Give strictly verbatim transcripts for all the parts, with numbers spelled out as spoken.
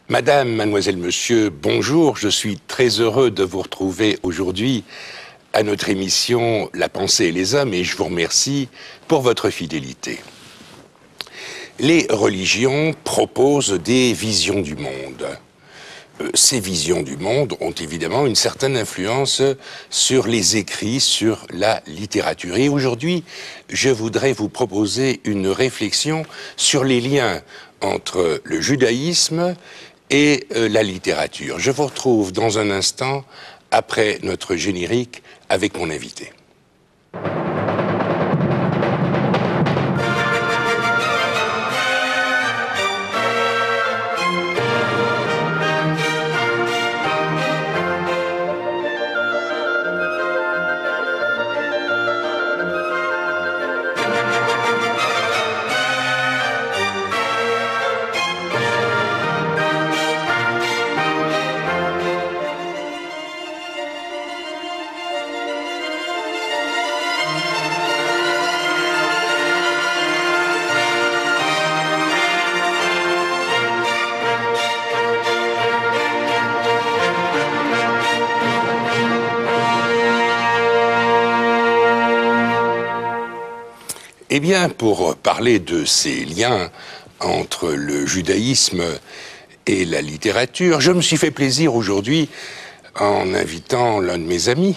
Madame, mademoiselle, monsieur, bonjour. Je suis très heureux de vous retrouver aujourd'hui à notre émission La pensée et les hommes et je vous remercie pour votre fidélité. Les religions proposent des visions du monde. Ces visions du monde ont évidemment une certaine influence sur les écrits, sur la littérature. Et aujourd'hui, je voudrais vous proposer une réflexion sur les liens entre le judaïsme et la littérature. Je vous retrouve dans un instant, après notre générique, avec mon invité. Eh bien, pour parler de ces liens entre le judaïsme et la littérature, je me suis fait plaisir aujourd'hui en invitant l'un de mes amis,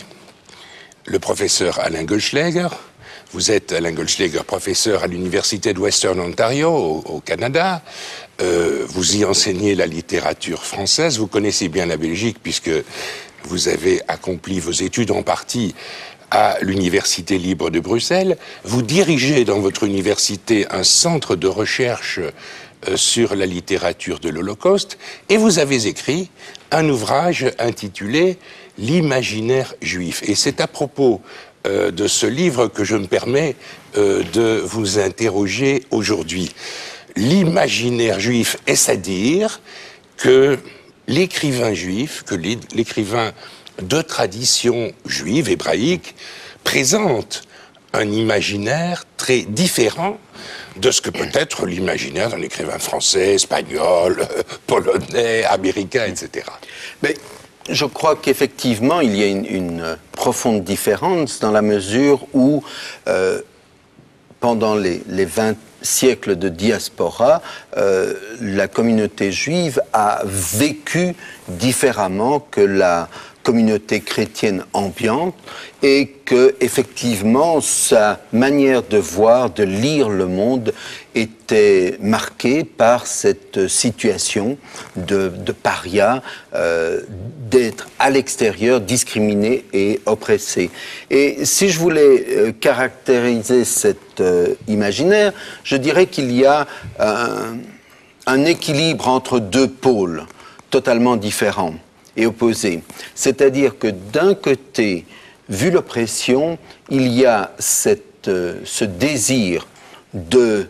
le professeur Alain Goldschläger. Vous êtes Alain Goldschläger, professeur à l'Université de Western Ontario, au, au Canada. Euh, vous y enseignez la littérature française. Vous connaissez bien la Belgique puisque vous avez accompli vos études en partie à l'Université libre de Bruxelles. Vous dirigez dans votre université un centre de recherche euh, sur la littérature de l'Holocauste et vous avez écrit un ouvrage intitulé « L'imaginaire juif ». Et c'est à propos euh, de ce livre que je me permets euh, de vous interroger aujourd'hui. L'imaginaire juif, est-ce à dire que l'écrivain juif, que l'écrivain de tradition juive, hébraïque, présente un imaginaire très différent de ce que peut être l'imaginaire d'un écrivain français, espagnol, polonais, américain, et cetera. Mais je crois qu'effectivement, il y a une, une profonde différence dans la mesure où, euh, pendant les, les vingt siècles de diaspora, euh, la communauté juive a vécu différemment que la communauté chrétienne ambiante et que, effectivement, sa manière de voir, de lire le monde était marquée par cette situation de, de paria, euh, d'être à l'extérieur, discriminé et oppressé. Et si je voulais euh, caractériser cet euh, imaginaire, je dirais qu'il y a un, un équilibre entre deux pôles totalement différents et opposés. C'est-à-dire que d'un côté, vu l'oppression, il y a cette, euh, ce désir de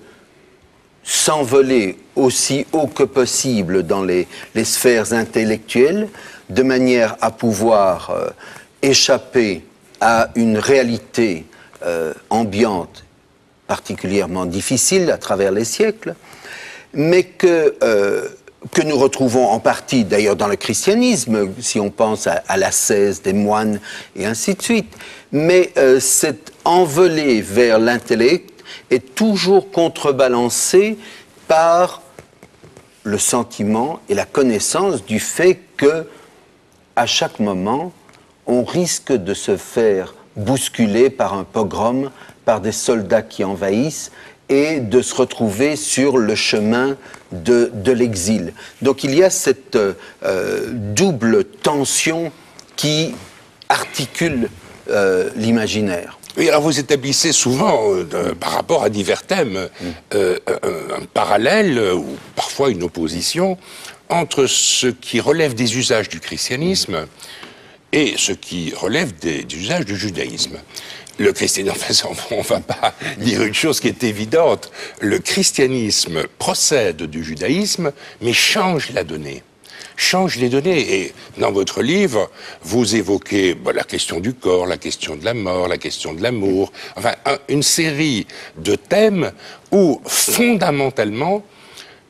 s'envoler aussi haut que possible dans les, les sphères intellectuelles, de manière à pouvoir euh, échapper à une réalité euh, ambiante particulièrement difficile à travers les siècles, mais que... Euh, que nous retrouvons en partie d'ailleurs dans le christianisme, si on pense à, à l'ascèse des moines et ainsi de suite. Mais euh, cette envolée vers l'intellect est toujours contrebalancée par le sentiment et la connaissance du fait que, à chaque moment, on risque de se faire bousculer par un pogrom, par des soldats qui envahissent, et de se retrouver sur le chemin de, de l'exil. Donc il y a cette euh, double tension qui articule euh, l'imaginaire. Oui, alors vous établissez souvent, euh, par rapport à divers thèmes, mmh. euh, un, un parallèle, ou parfois une opposition, entre ce qui relève des usages du christianisme et ce qui relève des, des usages du judaïsme. Le christianisme, enfin, on ne va pas dire une chose qui est évidente, le christianisme procède du judaïsme, mais change la donnée. Change les données. Et dans votre livre, vous évoquez bon, la question du corps, la question de la mort, la question de l'amour, enfin, un, une série de thèmes où, fondamentalement,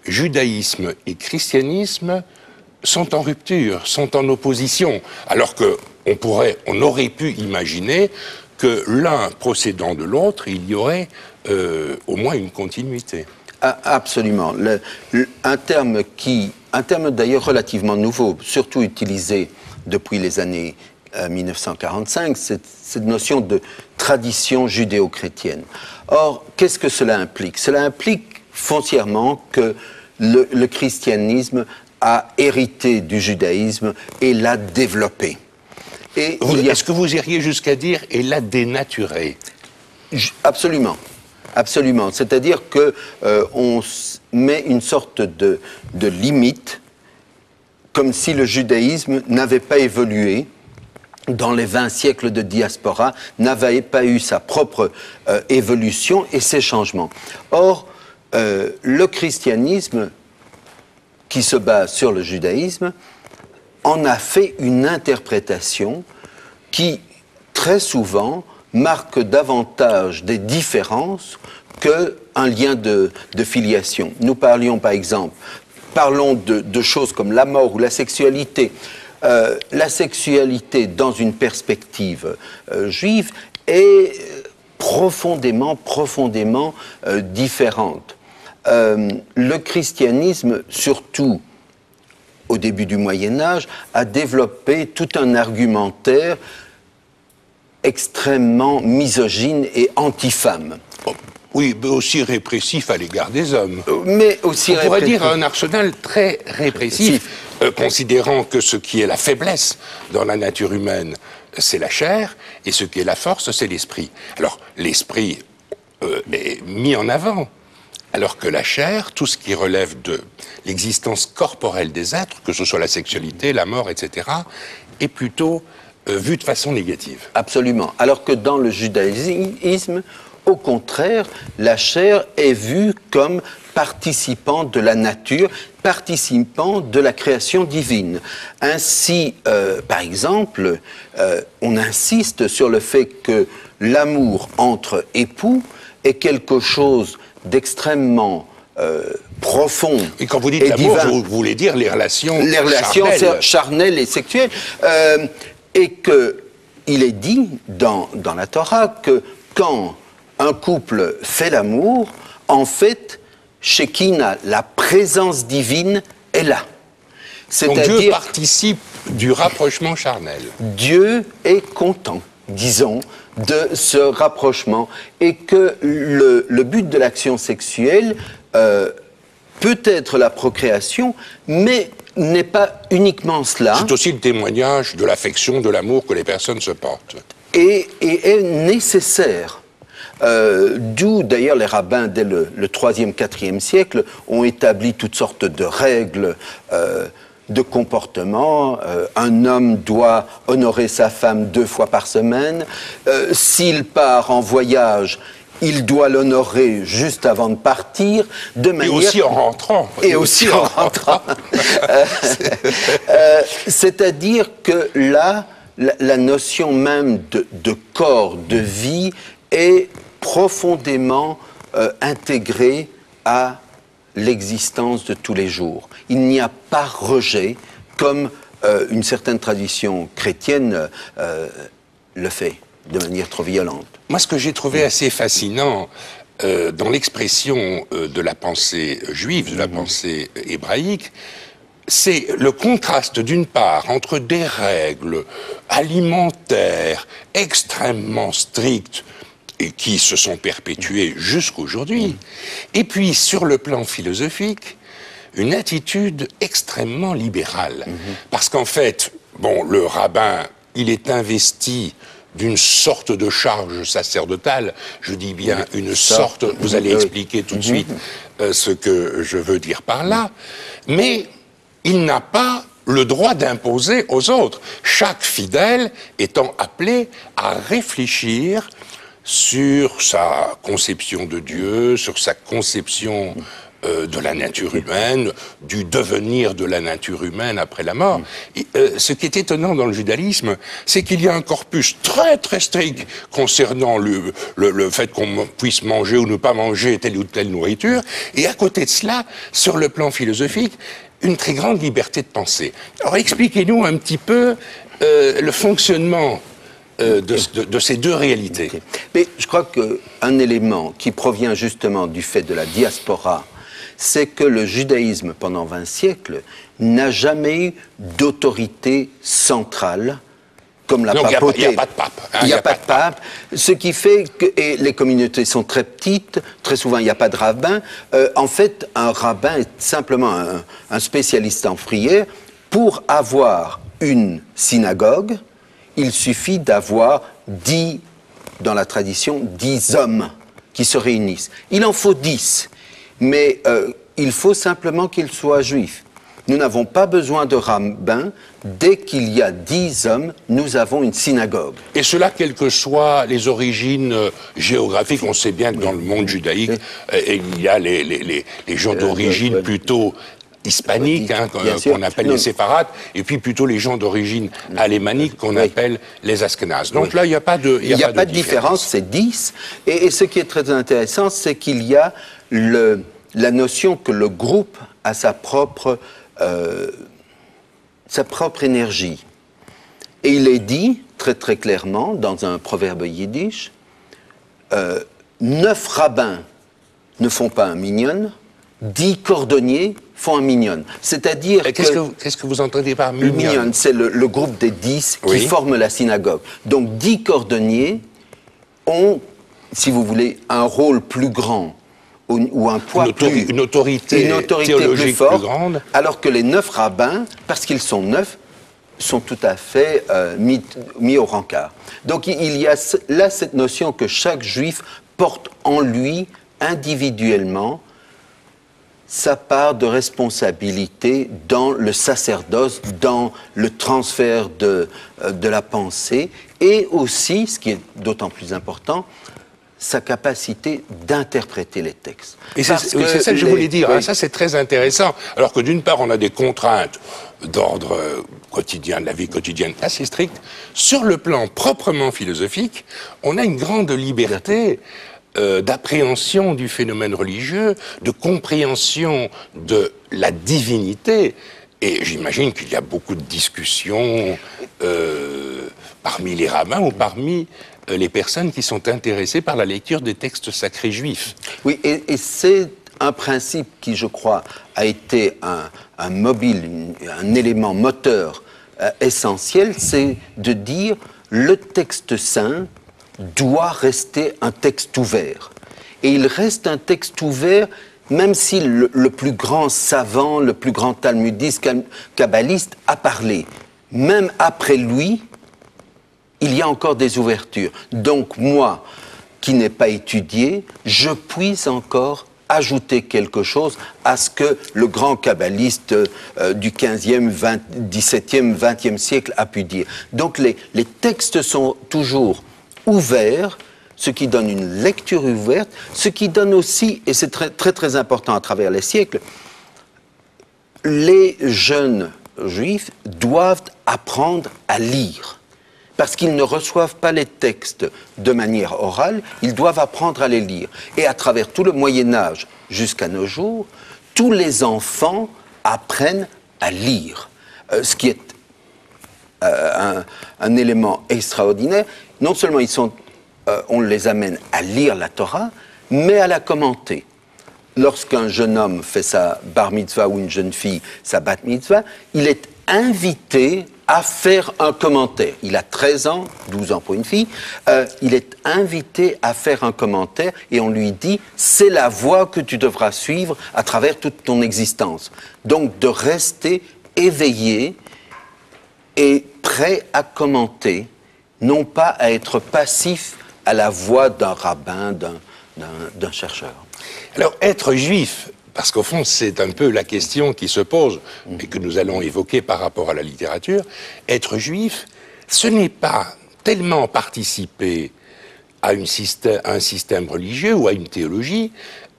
judaïsme et christianisme sont en rupture, sont en opposition, alors que on pourrait, on aurait pu imaginer que l'un procédant de l'autre, il y aurait euh, au moins une continuité. Ah, absolument. Le, le, un terme qui, un terme d'ailleurs relativement nouveau, surtout utilisé depuis les années euh, mille neuf cent quarante-cinq, c'est cette notion de tradition judéo-chrétienne. Or, qu'est-ce que cela implique? Cela implique foncièrement que le, le christianisme a hérité du judaïsme et l'a développé. Et vous, a... Est-ce que vous iriez jusqu'à dire et l'a dénaturé? Absolument. Absolument. C'est-à-dire que euh, on met une sorte de, de limite, comme si le judaïsme n'avait pas évolué dans les vingt siècles de diaspora, n'avait pas eu sa propre euh, évolution et ses changements. Or, euh, le christianisme, qui se base sur le judaïsme, en a fait une interprétation qui, très souvent, marque davantage des différences qu'un lien de, de filiation. Nous parlions, par exemple, parlons de, de choses comme la mort ou la sexualité. Euh, la sexualité, dans une perspective euh, juive, est profondément, profondément euh, différente. Euh, le christianisme, surtout au début du Moyen-Âge, a développé tout un argumentaire extrêmement misogyne et anti-femme. Oh, oui, mais aussi répressif à l'égard des hommes. Mais aussi On pourrait dire un arsenal très répressif, euh, considérant que ce qui est la faiblesse dans la nature humaine, c'est la chair, et ce qui est la force, c'est l'esprit. Alors, l'esprit euh, est mis en avant, alors que la chair, tout ce qui relève de l'existence corporelle des êtres, que ce soit la sexualité, la mort, et cetera, est plutôt euh, vu de façon négative. Absolument. Alors que dans le judaïsme, au contraire, la chair est vue comme participant de la nature, participant de la création divine. Ainsi, euh, par exemple, euh, on insiste sur le fait que l'amour entre époux est quelque chose d'extrêmement euh, profond. Et quand vous dites l'amour, vous voulez dire les relations les relations charnelles, charnelles et sexuelles. Euh, et qu'il est dit dans, dans la Torah que quand un couple fait l'amour, en fait, Shekinah, la présence divine, est là. Donc Dieu participe du rapprochement charnel. Dieu est content, disons, de ce rapprochement, et que le, le but de l'action sexuelle euh, peut être la procréation, mais n'est pas uniquement cela. C'est aussi le témoignage de l'affection, de l'amour que les personnes se portent. Et, et est nécessaire. Euh, D'où d'ailleurs les rabbins dès le, le troisième, quatrième siècle ont établi toutes sortes de règles euh, de comportement. Euh, un homme doit honorer sa femme deux fois par semaine. Euh, S'il part en voyage, il doit l'honorer juste avant de partir, de manière... Et aussi en rentrant. Et, et aussi, aussi en rentrant. euh, euh, C'est-à-dire que là, la, la notion même de, de corps, de vie, est profondément euh, intégrée à l'existence de tous les jours. Il n'y a pas rejet, comme euh, une certaine tradition chrétienne euh, le fait, de manière trop violente. Moi, ce que j'ai trouvé assez fascinant euh, dans l'expression euh, de la pensée juive, de la pensée hébraïque, c'est le contraste d'une part entre des règles alimentaires extrêmement strictes et qui se sont perpétuées jusqu'aujourd'hui, et puis sur le plan philosophique, une attitude extrêmement libérale. Mmh. Parce qu'en fait, bon, le rabbin, il est investi d'une sorte de charge sacerdotale, je dis bien une sorte, vous allez expliquer tout de suite euh, ce que je veux dire par là, mais il n'a pas le droit d'imposer aux autres, chaque fidèle étant appelé à réfléchir sur sa conception de Dieu, sur sa conception euh, de la nature humaine, du devenir de la nature humaine après la mort. Et, euh, ce qui est étonnant dans le judaïsme, c'est qu'il y a un corpus très très strict concernant le, le, le fait qu'on puisse manger ou ne pas manger telle ou telle nourriture, et à côté de cela, sur le plan philosophique, une très grande liberté de penser. Alors expliquez-nous un petit peu euh, le fonctionnement euh, de, de, de ces deux réalités. Okay. Mais je crois qu'un élément qui provient justement du fait de la diaspora, c'est que le judaïsme, pendant vingt siècles, n'a jamais eu d'autorité centrale comme la Donc, papauté. Il n'y a, a pas de pape. Il n'y a, a pas de pape, ce qui fait que et les communautés sont très petites, très souvent il n'y a pas de rabbin. Euh, en fait, un rabbin est simplement un, un spécialiste en prière. Pour avoir une synagogue, il suffit d'avoir dix, dans la tradition, dix hommes qui se réunissent. Il en faut dix. Mais euh, il faut simplement qu'ils soient juifs. Nous n'avons pas besoin de rabbin. Dès qu'il y a dix hommes, nous avons une synagogue. Et cela, quelles que soient les origines euh, géographiques, on sait bien que dans le monde judaïque, euh, il y a les, les, les, les gens d'origine euh, plutôt hispaniques, hein, qu'on appelle non. les séfarades, et puis plutôt les gens d'origine alémanique qu'on oui. appelle les askénazes. Donc oui. là, il n'y a pas de Il n'y a, a, pas de, de différence, c'est dix. Et, et ce qui est très intéressant, c'est qu'il y a le, la notion que le groupe a sa propre... Euh, sa propre énergie. Et il est dit, très très clairement, dans un proverbe yiddish, euh, neuf rabbins ne font pas un minyan, dix cordonniers font un minyan. C'est-à-dire que... Qu'est-ce que, vous, qu'est-ce que vous entendez par minyan? Le minyan, c'est le, le groupe des dix qui oui. forment la synagogue. Donc dix cordonniers ont, si vous voulez, un rôle plus grand, ou un poids une, autori- plus, une autorité, une autorité théologique plus forte, plus grande. Alors que les neuf rabbins, parce qu'ils sont neuf, sont tout à fait euh, mis, mis au rencard. Donc il y a là cette notion que chaque juif porte en lui, individuellement, sa part de responsabilité dans le sacerdoce, dans le transfert de, euh, de la pensée, et aussi, ce qui est d'autant plus important, sa capacité d'interpréter les textes. Et c'est, oui, c'est ça que les... je voulais dire, oui. hein, ça c'est très intéressant, alors que d'une part on a des contraintes d'ordre euh, quotidien, de la vie quotidienne assez strictes, sur le plan proprement philosophique, on a une grande liberté euh, d'appréhension du phénomène religieux, de compréhension de la divinité, et j'imagine qu'il y a beaucoup de discussions euh, parmi les rabbins ou parmi les personnes qui sont intéressées par la lecture des textes sacrés juifs. Oui, et, et c'est un principe qui, je crois, a été un, un mobile, une, un élément moteur euh, essentiel, c'est de dire le texte saint doit rester un texte ouvert. Et il reste un texte ouvert même si le, le plus grand savant, le plus grand talmudiste, kabbaliste a parlé. Même après lui, il y a encore des ouvertures. Donc moi, qui n'ai pas étudié, je puis encore ajouter quelque chose à ce que le grand kabbaliste euh, du quinzième, vingt, dix-septième, vingtième siècle a pu dire. Donc les, les textes sont toujours ouverts, ce qui donne une lecture ouverte, ce qui donne aussi, et c'est très très, très important à travers les siècles, les jeunes juifs doivent apprendre à lire. Parce qu'ils ne reçoivent pas les textes de manière orale, ils doivent apprendre à les lire. Et à travers tout le Moyen-Âge jusqu'à nos jours, tous les enfants apprennent à lire. Euh, ce qui est euh, un, un élément extraordinaire. Non seulement ils sont, euh, on les amène à lire la Torah, mais à la commenter. Lorsqu'un jeune homme fait sa bar mitzvah ou une jeune fille sa bat mitzvah, il est invité à faire un commentaire. Il a treize ans, douze ans pour une fille, euh, il est invité à faire un commentaire et on lui dit « c'est la voie que tu devras suivre à travers toute ton existence ». Donc de rester éveillé et prêt à commenter, non pas à être passif à la voix d'un rabbin, d'un, d'un, d'un chercheur. Alors être juif, parce qu'au fond, c'est un peu la question qui se pose et que nous allons évoquer par rapport à la littérature. Être juif, ce n'est pas tellement participer à, une système, à un système religieux ou à une théologie,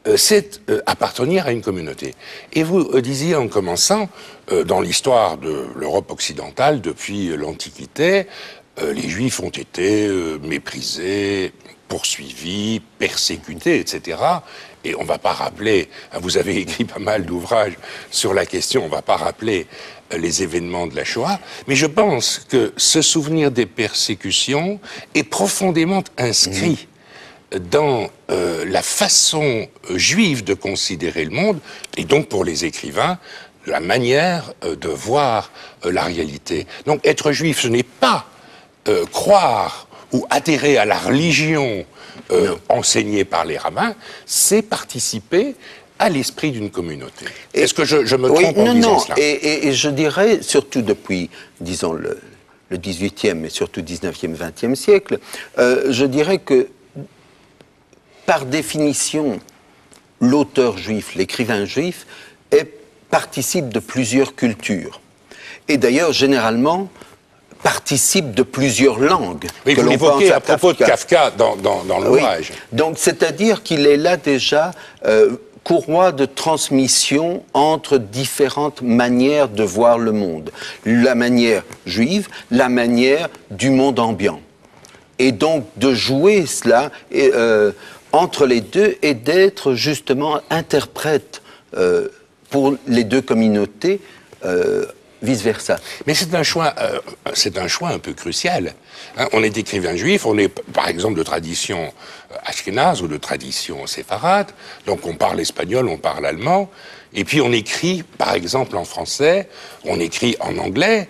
euh, c'est euh, appartenir à une communauté. Et vous euh, disiez en commençant, euh, dans l'histoire de l'Europe occidentale, depuis euh, l'Antiquité, euh, les Juifs ont été euh, méprisés, poursuivis, persécutés, et cetera. Et on ne va pas rappeler, hein, vous avez écrit pas mal d'ouvrages sur la question, on ne va pas rappeler euh, les événements de la Shoah, mais je pense que ce souvenir des persécutions est profondément inscrit mmh. dans euh, la façon euh, juive de considérer le monde, et donc pour les écrivains, la manière euh, de voir euh, la réalité. Donc être juif, ce n'est pas euh, croire ou adhérer à la religion euh, enseignée par les rabbins, c'est participer à l'esprit d'une communauté. Est-ce que je, je me trompe oui, en non, disant non. cela? Et, et, et je dirais, surtout depuis, disons, le, le dix-huitième et surtout dix-neuvième, vingtième siècle, euh, je dirais que, par définition, l'auteur juif, l'écrivain juif, est, participe de plusieurs cultures. Et d'ailleurs, généralement, participe de plusieurs langues. Oui, vous l'évoquez à propos Kafka. de Kafka dans, dans, dans l'ouvrage. Oui. Donc, c'est-à-dire qu'il est là déjà euh, courroie de transmission entre différentes manières de voir le monde. La manière juive, la manière du monde ambiant. Et donc, de jouer cela et, euh, entre les deux et d'être justement interprète euh, pour les deux communautés, euh, vice-versa. Mais c'est un choix, euh, c'est un choix un peu crucial. Hein, on est écrivain juif, on est par exemple de tradition ashkénaze ou de tradition séfarade, donc on parle espagnol, on parle allemand, et puis on écrit par exemple en français, on écrit en anglais.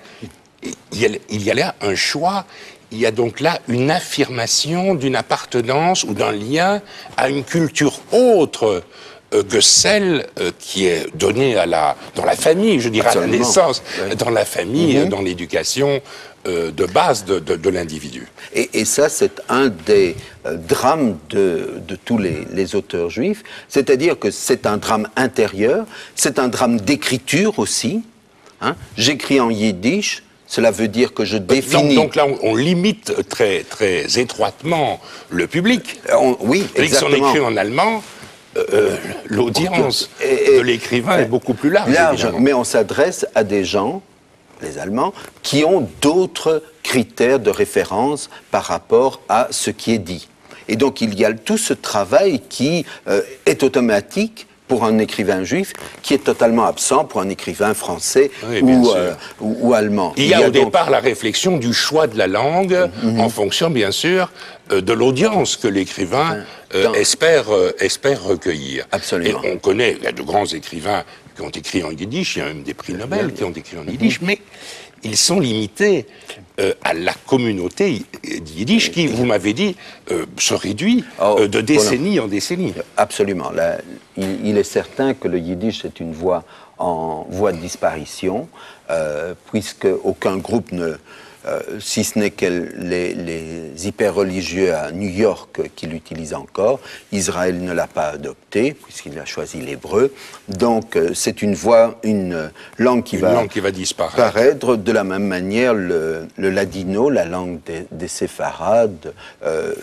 Il y a, il y a là un choix, il y a donc là une affirmation d'une appartenance ou d'un lien à une culture autre que celle qui est donnée à la, dans la famille, je dirais Absolument. à la naissance, oui. dans la famille, mm-hmm. dans l'éducation euh, de base de, de, de l'individu. Et, et ça, c'est un des euh, drames de, de tous les, les auteurs juifs, c'est-à-dire que c'est un drame intérieur, c'est un drame d'écriture aussi. Hein. J'écris en yiddish, cela veut dire que je définis... Donc, donc là, on, on limite très, très étroitement le public. On, oui, exactement. Si on écrit en allemand... Euh, l'audience de l'écrivain est beaucoup plus large. large mais on s'adresse à des gens, les Allemands, qui ont d'autres critères de référence par rapport à ce qui est dit. Et donc il y a tout ce travail qui euh, est automatique pour un écrivain juif, qui est totalement absent pour un écrivain français oui, ou, euh, ou, ou allemand. Il y a, il y a au donc... départ la réflexion du choix de la langue, mm-hmm. en fonction, bien sûr, euh, de l'audience que l'écrivain euh, Dans... espère, euh, espère recueillir. Absolument. Et on connaît, il y a de grands écrivains qui ont écrit en yiddish, il y a même des prix Nobel mm-hmm. qui ont écrit en yiddish, mm-hmm. mais ils sont limités euh, à la communauté yiddish qui, vous m'avez dit, euh, se réduit oh, euh, de décennie voilà. en décennie. Absolument. Là, il, il est certain que le yiddish est une voie en voie de disparition, euh, puisque aucun groupe ne, euh, si ce n'est que les, les hyper-religieux à New York qui l'utilisent encore, Israël ne l'a pas adopté, puisqu'il a choisi l'hébreu. Donc euh, c'est une voie, une langue qui, une va, langue qui va disparaître. disparaître. De la même manière, le, le ladino, la langue des, des séfarades, euh,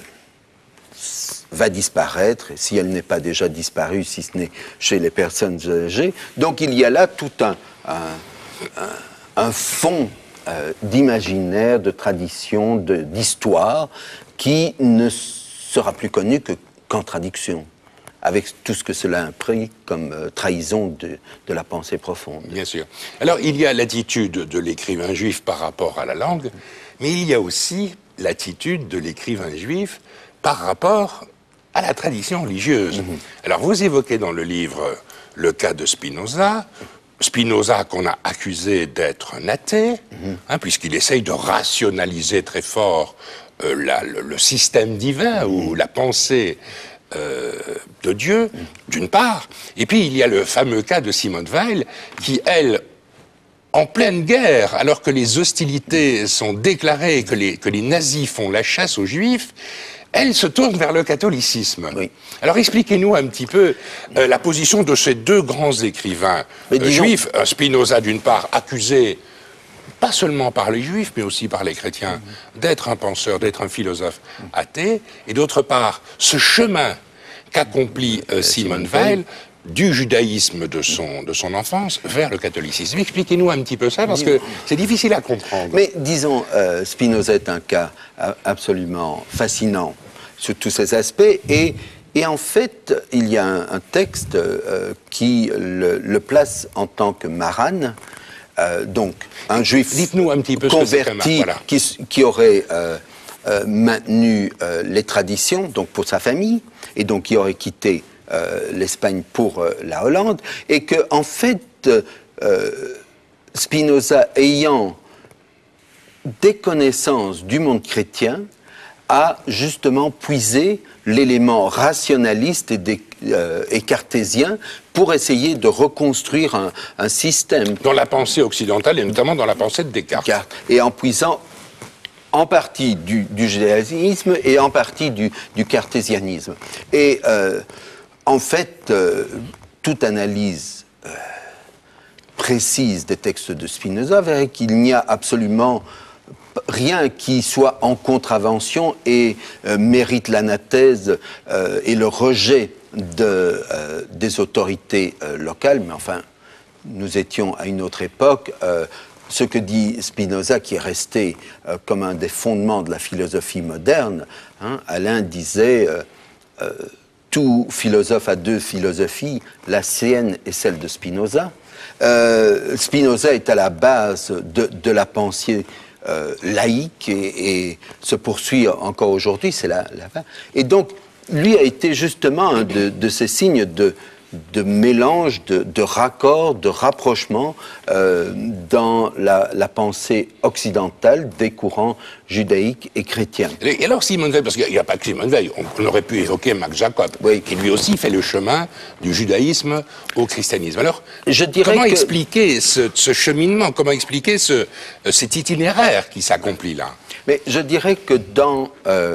va disparaître, si elle n'est pas déjà disparue, si ce n'est chez les personnes âgées. Donc il y a là tout un, un, un, un fond euh, d'imaginaire, de tradition, de, d'histoire, qui ne sera plus connu que, qu'en traduction, avec tout ce que cela implique comme euh, trahison de, de la pensée profonde. Bien sûr. Alors il y a l'attitude de l'écrivain juif par rapport à la langue, mais il y a aussi l'attitude de l'écrivain juif par rapport à la tradition religieuse. Mm-hmm. Alors, vous évoquez dans le livre le cas de Spinoza, Spinoza qu'on a accusé d'être un athée, mm-hmm. hein, puisqu'il essaye de rationaliser très fort euh, la, le, le système divin mm-hmm. ou la pensée euh, de Dieu, mm-hmm. d'une part, et puis il y a le fameux cas de Simone Weil, qui, elle, en pleine guerre, alors que les hostilités sont déclarées, que les, que les nazis font la chasse aux Juifs, elle se tourne vers le catholicisme. Oui. Alors expliquez-nous un petit peu euh, la position de ces deux grands écrivains euh, disons... juifs, un Spinoza d'une part accusé, pas seulement par les juifs, mais aussi par les chrétiens, mmh. d'être un penseur, d'être un philosophe athée, et d'autre part, ce chemin qu'accomplit euh, Simone Weil du judaïsme de son, de son enfance vers le catholicisme. Expliquez-nous un petit peu ça, parce que c'est difficile à comprendre. Mais disons, euh, Spinoza est un cas absolument fascinant sur tous ces aspects, et, et en fait, il y a un, un texte euh, qui le, le place en tant que Maran, euh, donc un juif Dites-nous un petit peu converti ce que voilà. qui, qui aurait euh, euh, maintenu euh, les traditions, donc pour sa famille, et donc qui aurait quitté Euh, l'Espagne pour euh, la Hollande, et que en fait euh, Spinoza, ayant des connaissances du monde chrétien, a justement puisé l'élément rationaliste et, des, euh, et cartésien pour essayer de reconstruire un, un système. Dans la pensée occidentale, et notamment dans la pensée de Descartes. Et en puisant en partie du, du judaïsme et en partie du, du cartésianisme. Et euh, en fait, euh, toute analyse euh, précise des textes de Spinoza verrait qu'il n'y a absolument rien qui soit en contravention et euh, mérite l'anathèse euh, et le rejet de, euh, des autorités euh, locales. Mais enfin, nous étions à une autre époque. Euh, ce que dit Spinoza, qui est resté euh, comme un des fondements de la philosophie moderne, hein, Alain disait... Euh, euh, tout philosophe a deux philosophies, la sienne et celle de Spinoza. Euh, Spinoza est à la base de, de la pensée euh, laïque et, et se poursuit encore aujourd'hui, c'est la, la... Et donc, lui a été justement un de, de ces signes de, de mélange, de, de raccord, de rapprochement euh, dans la, la pensée occidentale des courants judaïques et chrétiens. Et alors Simone Weil, parce qu'il n'y a pas que Simone Weil, on aurait pu évoquer Max Jacob, oui, qui lui aussi fait le chemin du judaïsme au christianisme. Alors, je dirais comment que... expliquer ce, ce cheminement, comment expliquer ce, cet itinéraire qui s'accomplit là? Mais je dirais que dans... Euh,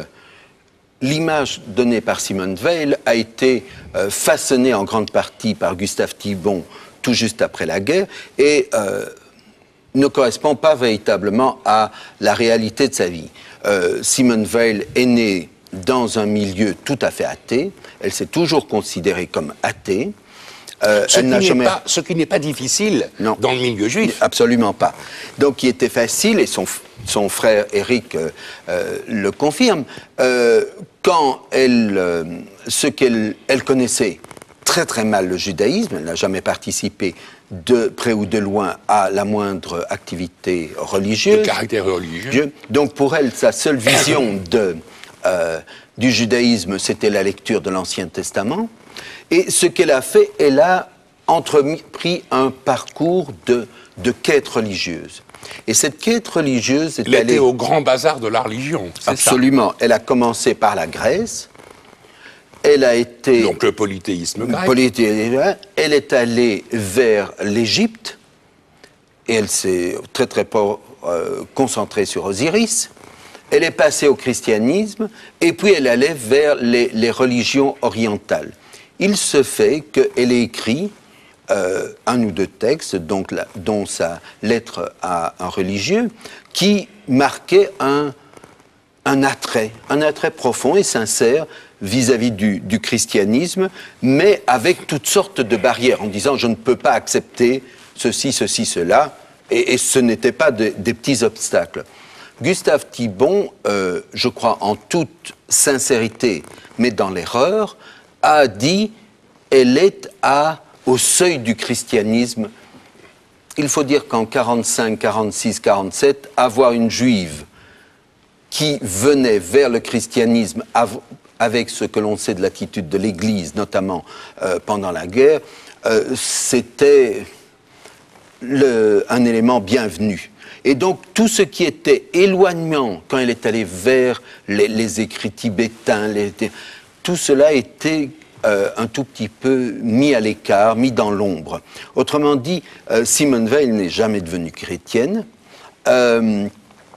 l'image donnée par Simone Weil a été euh, façonnée en grande partie par Gustave Thibon tout juste après la guerre et euh, ne correspond pas véritablement à la réalité de sa vie. Euh, Simone Weil est née dans un milieu tout à fait athée, elle s'est toujours considérée comme athée. Euh, ce, qui jamais... pas, ce qui n'est pas difficile non, dans le milieu juif. Absolument pas. Donc, il était facile, et son, son frère Éric euh, euh, le confirme, euh, quand elle, euh, ce qu'elle elle connaissait très très mal le judaïsme, elle n'a jamais participé de près ou de loin à la moindre activité religieuse. De caractère religieux. Donc, pour elle, sa seule vision de, euh, du judaïsme, c'était la lecture de l'Ancien Testament. Et ce qu'elle a fait, elle a entrepris un parcours de, de quête religieuse. Et cette quête religieuse est elle allée... était au grand bazar de la religion, c'est Absolument. Ça. Elle a commencé par la Grèce. Elle a été... Donc le polythéisme grec. Polythéisme, elle est allée vers l'Égypte. Et elle s'est très très euh, concentrée sur Osiris. Elle est passée au christianisme. Et puis elle allait vers les, les religions orientales. Il se fait qu'elle ait écrit euh, un ou deux textes, donc la, dont sa lettre à un religieux, qui marquait un, un attrait, un attrait profond et sincère vis-à-vis du, du christianisme, mais avec toutes sortes de barrières, en disant « je ne peux pas accepter ceci, ceci, cela », et, et ce n'étaient pas de, des petits obstacles. Gustave Thibon, euh, je crois en toute sincérité, mais dans l'erreur, a dit elle est à, au seuil du christianisme. Il faut dire qu'en quarante-cinq, quarante-six, quarante-sept, avoir une juive qui venait vers le christianisme avec ce que l'on sait de l'attitude de l'Église, notamment euh, pendant la guerre, euh, c'était le, un élément bienvenu. Et donc, tout ce qui était éloignement, quand elle est allée vers les, les écrits tibétains, les, tout cela était euh, un tout petit peu mis à l'écart, mis dans l'ombre. Autrement dit, euh, Simone Weil n'est jamais devenue chrétienne, euh,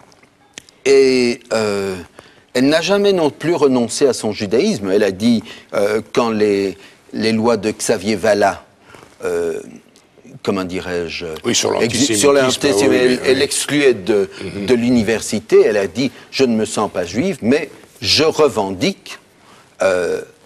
et euh, elle n'a jamais non plus renoncé à son judaïsme. Elle a dit, euh, quand les, les lois de Xavier Vallat, euh, comment dirais-je, oui, sur l'antisémitisme, sur l'antisémitisme, oui, elle, oui. elle excluait de, mm-hmm. de l'université, elle a dit, je ne me sens pas juive, mais je revendique euh,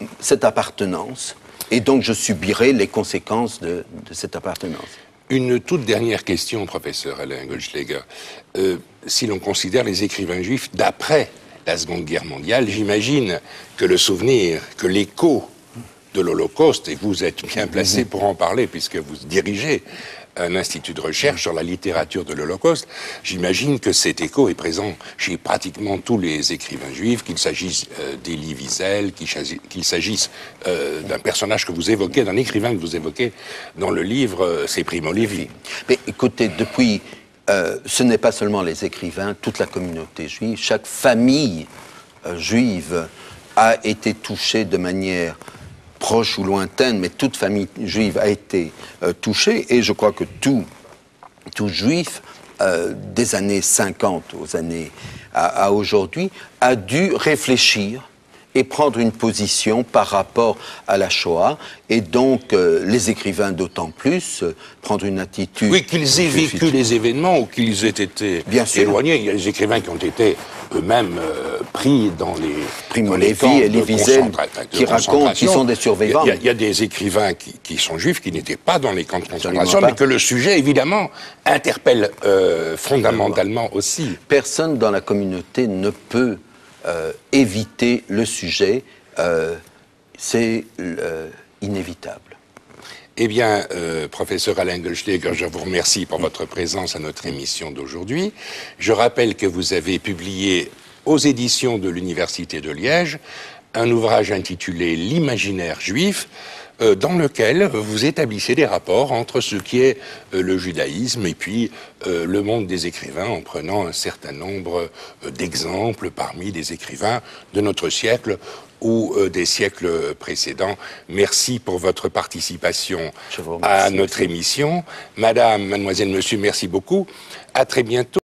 cette appartenance, et donc je subirai les conséquences de, de cette appartenance. Une toute dernière question, professeur Alain Goldschläger. Euh, si l'on considère les écrivains juifs d'après la Seconde Guerre mondiale, j'imagine que le souvenir, que l'écho de l'Holocauste, et vous êtes bien placé pour en parler puisque vous dirigez un institut de recherche sur la littérature de l'Holocauste, j'imagine que cet écho est présent chez pratiquement tous les écrivains juifs, qu'il s'agisse euh, d'Elie Wiesel, qu'il s'agisse euh, d'un personnage que vous évoquez, d'un écrivain que vous évoquez dans le livre, euh, c'est Primo Levi. Mais écoutez, depuis, euh, ce n'est pas seulement les écrivains, toute la communauté juive, chaque famille euh, juive a été touchée de manière proche ou lointaine, mais toute famille juive a été euh, touchée, et je crois que tout, tout juif, euh, des années cinquante aux années à, à aujourd'hui, a dû réfléchir et prendre une position par rapport à la Shoah, et donc euh, les écrivains d'autant plus euh, prendre une attitude... Oui, qu'ils aient vécu les événements ou qu'ils aient été Bien sûr. éloignés. Il y a des écrivains qui ont été eux-mêmes euh, pris dans les Primo dans les Levi camps et de Elie Wiesel, concentra- de qui racontent qu'ils sont des survivants. Il y a, il y a des écrivains qui, qui sont juifs, qui n'étaient pas dans les camps de concentration, pas. mais que le sujet, évidemment, interpelle euh, fondamentalement aussi. Personne dans la communauté ne peut euh, éviter le sujet, euh, c'est euh, inévitable. Eh bien, euh, professeur Alain Goldschläger, je vous remercie pour votre présence à notre émission d'aujourd'hui. Je rappelle que vous avez publié aux éditions de l'Université de Liège un ouvrage intitulé « L'imaginaire juif », euh, dans lequel vous établissez des rapports entre ce qui est euh, le judaïsme et puis euh, le monde des écrivains, en prenant un certain nombre euh, d'exemples parmi des écrivains de notre siècle ou euh, des siècles précédents. Merci pour votre participation à notre émission. Madame, mademoiselle, monsieur, merci beaucoup. À très bientôt.